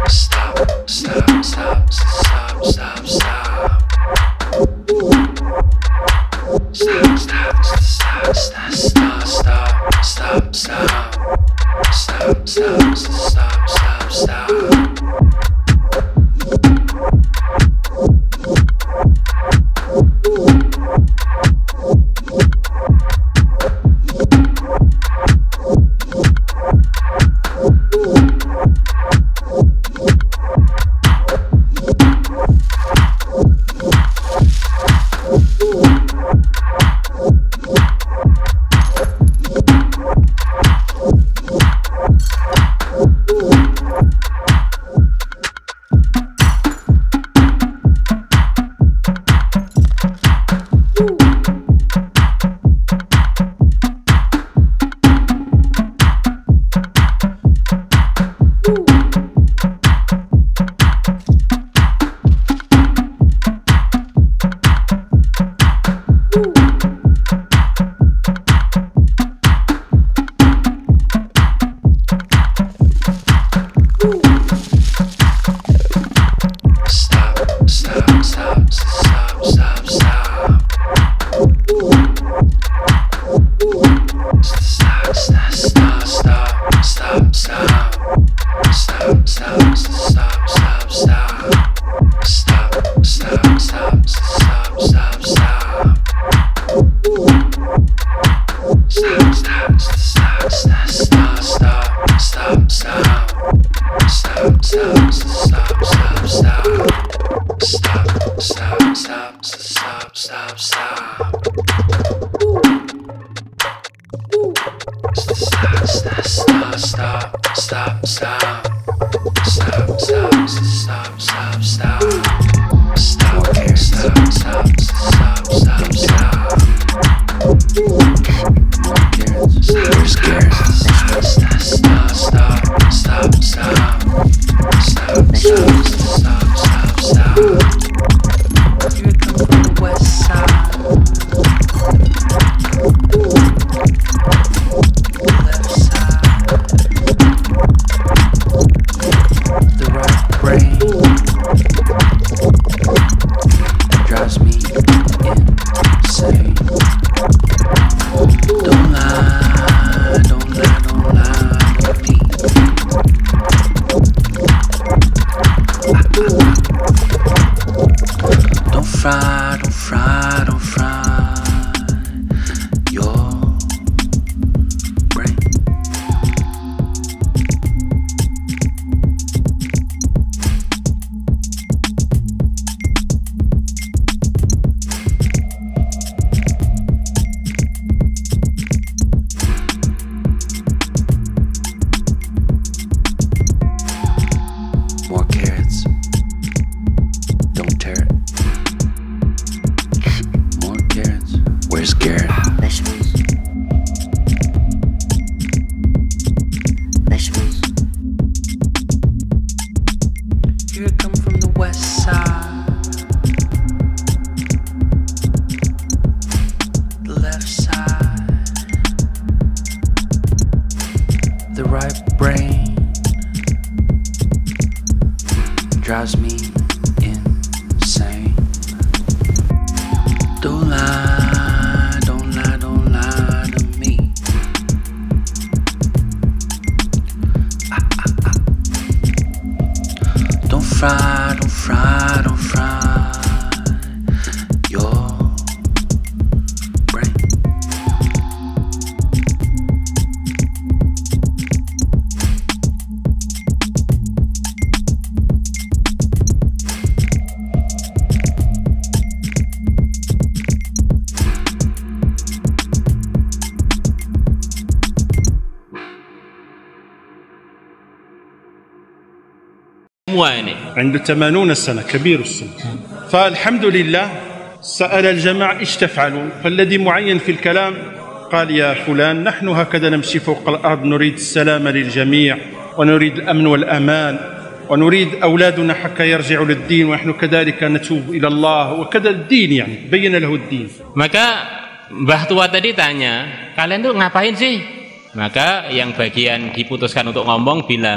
عنده 80 سنة كبير السن. فالحمد لله سأل الجماعة إيش تفعلون، فالذي معين في الكلام قال يا فلان نحن هكذا نمشي فوق الأرض، نريد السلام للجميع ونريد الأمن والأمان ونريد أولادنا حتى يرجعوا للدين ونحن كذلك نتوب إلى الله وكذا الدين يعني بين له الدين. Maka Mbah Tua tadi tanya, kalian tuh ngapain sih? Maka yang bagian diputuskan untuk ngomong bilang,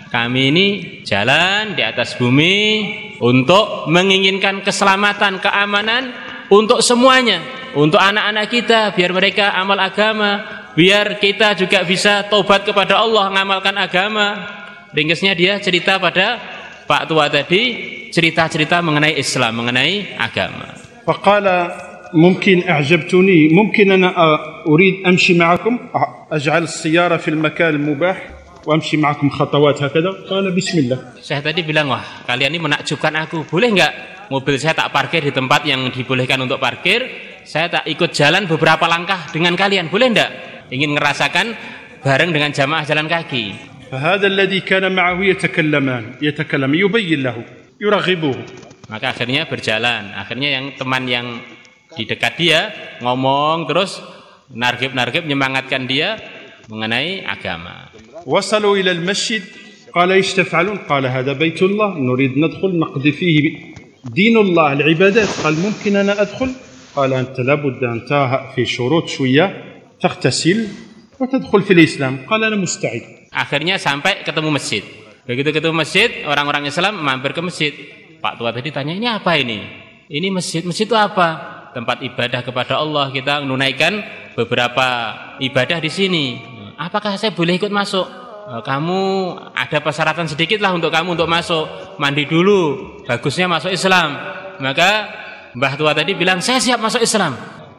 kami ini jalan di atas bumi untuk menginginkan keselamatan, keamanan untuk semuanya, untuk anak-anak kita, biar mereka amal agama, biar kita juga bisa tobat kepada Allah, mengamalkan agama. Ringkasnya dia cerita pada Pak Tua tadi, cerita-cerita mengenai Islam, mengenai agama. Faqala mungkin a'jabtuni, mungkin ana urid amshi ma'akum, aj'al as-siyara fi al-makan al-mubah وامشي معكم خطوات هكذا. قال بسم الله. Saya tadi bilang, wah kalian ini menakjubkan aku, boleh nggak mobil saya tak parkir di tempat yang dibolehkan untuk parkir, saya tak ikut jalan beberapa langkah dengan kalian, boleh nggak? Ingin ngerasakan bareng dengan jamaah jalan kaki. فهذا الذي كان معه يتكلم يبين له يرغبه. Maka akhirnya berjalan, akhirnya yang teman yang di dekat dia ngomong terus nargib menyemangatkan dia mengenai agama. وصلوا إلى المسجد قال ايش تفعلون؟ قال هذا بيت الله نريد ندخل نقضي فيه دين الله العبادات. قال ممكن أنا أدخل؟ قال أنت لابد أن في شروط شوية تغتسل وتدخل في الإسلام. قال أنا مستعد. Akhirnya sampai ketemu masjid. Begitu ketemu masjid, orang-orang Islam mampir ke masjid. Pak Tua tadi tanya, ini apa ini? Ini masjid. Masjid itu apa? Tempat ibadah kepada Allah. Kita menunaikan beberapa ibadah di sini. Apakah saya boleh ikut masuk? Kamu ada persyaratan sedikit lah untuk kamu untuk masuk. Mandi dulu, bagusnya masuk Islam. Maka Mbah Tua tadi bilang, saya siap masuk Islam.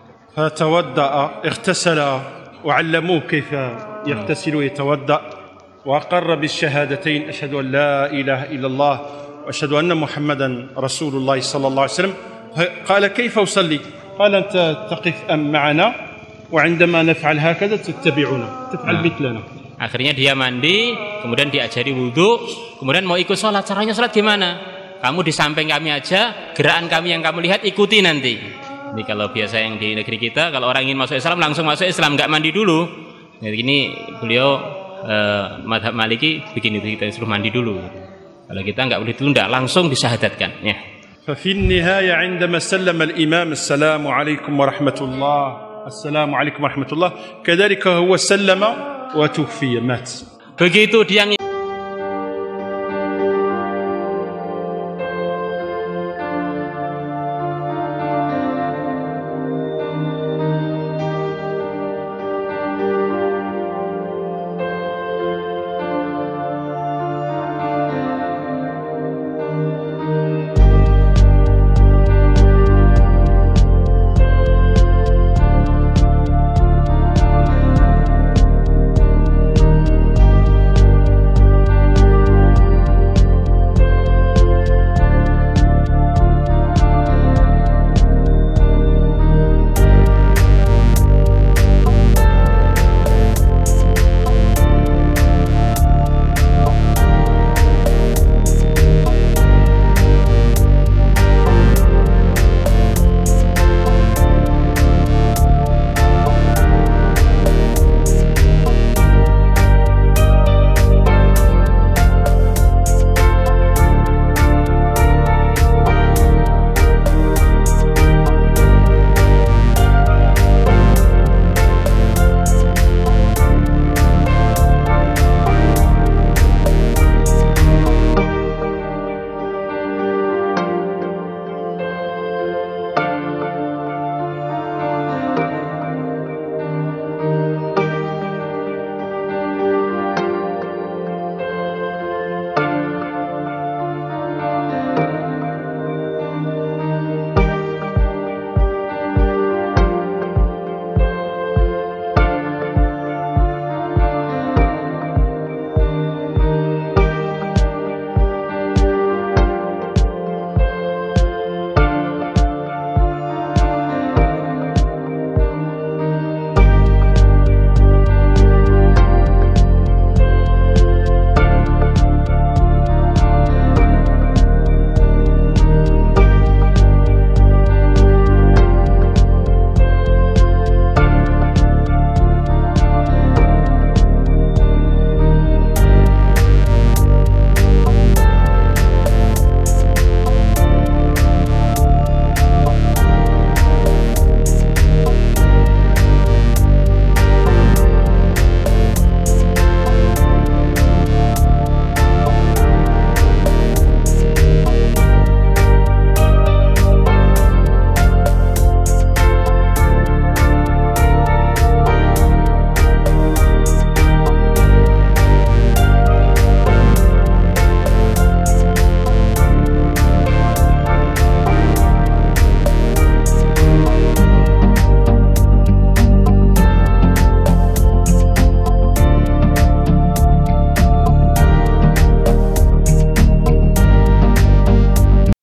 فتودأ اغتسل وعلموه كيف يغتسل ويتودأ وأقر بالشهادتين أشهد أن لا إله إلا الله وأشهد أن محمدا رسول الله صلى الله عليه وسلم. قال كيف أصلي؟ قال أنت تقف معنا وعندما نفعل هكذا تتبعنا تفعل مثلنا. Akhirnya dia mandi, kemudian diajari wudhu, kemudian mau ikut sholat. Caranya sholat gimana? Kamu di samping kami aja, gerakan kami yang kamu lihat ikuti nanti. Ini kalau biasa yang di negeri kita, kalau orang ingin masuk Islam langsung masuk Islam, nggak mandi dulu. Jadi ini beliau madhab Maliki begini, kita suruh mandi dulu. Kalau kita nggak boleh ditunda, langsung disyahadatkan. Ya. ففي النهاية عندما سلم الإمام السلام عليكم ورحمة الله السلام عليكم ورحمة الله كذلك هو سلم وتوفي مات. Begitu dia